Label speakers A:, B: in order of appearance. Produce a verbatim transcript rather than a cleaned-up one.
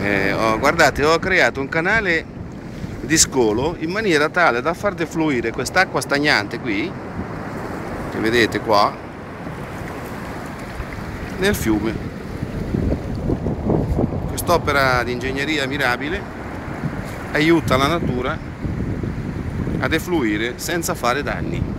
A: Eh, ho- guardate, ho creato un canale di scolo in maniera tale da far defluire quest'acqua stagnante qui, che vedete qua, nel fiume. Quest'opera di ingegneria mirabile aiuta la natura a defluire senza fare danni.